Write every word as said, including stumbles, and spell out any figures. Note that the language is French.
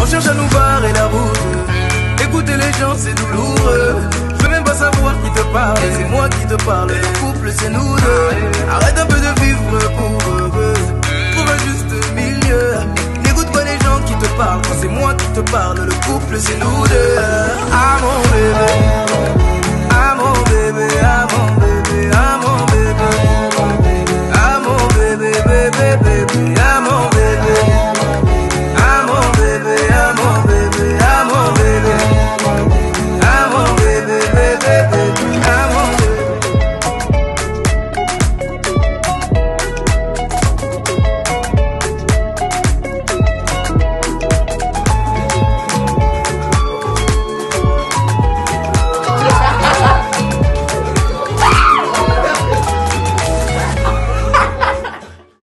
On cherche à nous barrer la route. Écouter les gens c'est douloureux. Je veux même pas savoir qui te parle. C'est moi qui te parle, le couple c'est nous deux. Arrête un peu de vivre pour eux. Trouve un juste milieu. N'écoute pas les gens qui te parlent. Quand c'est moi qui te parle, le couple c'est nous deux. Ah mon bébé,